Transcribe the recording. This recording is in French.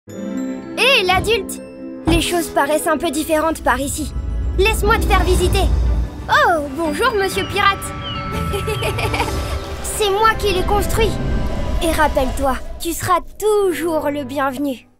Hé, l'adulte! Les choses paraissent un peu différentes par ici. Laisse-moi te faire visiter. Oh, bonjour, monsieur pirate. C'est moi qui l'ai construit. Et rappelle-toi, tu seras toujours le bienvenu.